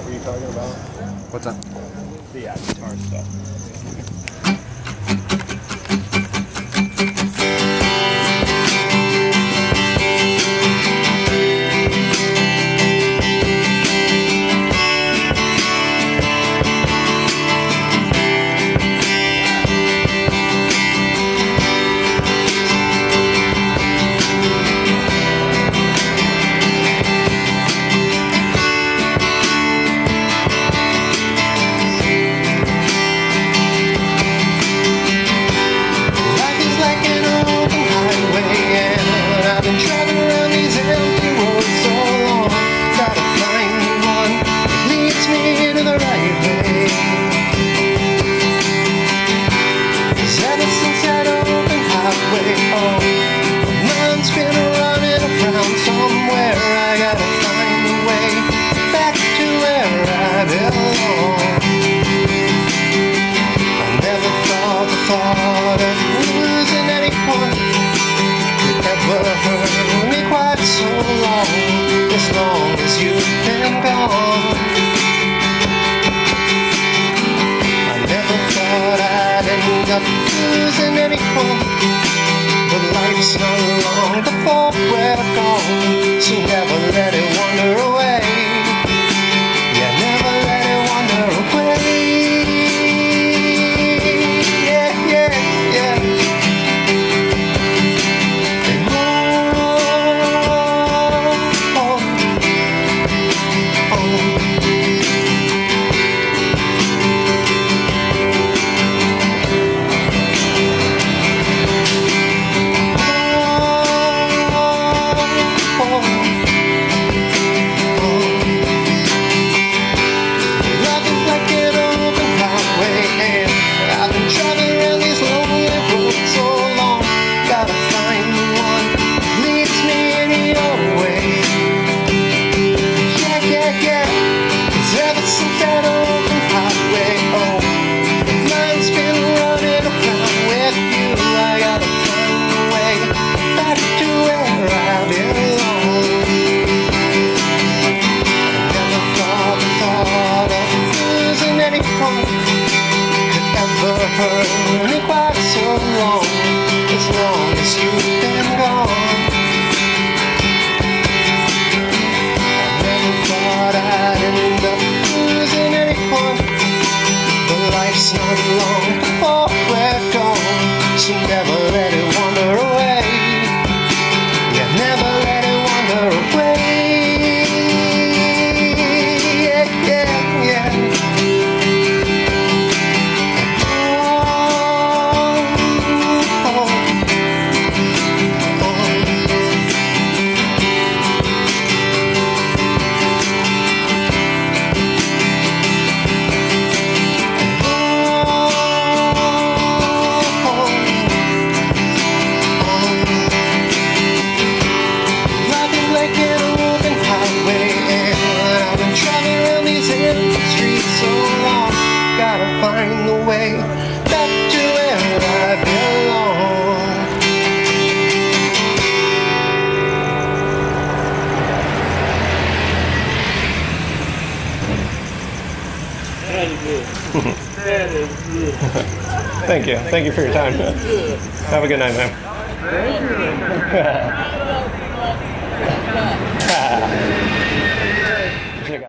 were you talking about? What's that? The guitar stuff. As long as you've been gone, I never thought I'd end up losing anyone, but life's not long before we're gone, so never let it wander away. Yeah, never let it wander away. Yeah, yeah, yeah. Hurt quite so long, as long as you've been gone. I never thought I'd end up losing anyone, but life's not long before we're gone, so never let it wander away. Yeah, never let it wander away. Yeah, yeah, yeah. Find the way back to where I belong. That is good. That is good. Thank you. Thank you for your time. Have a good night, man. Thank you.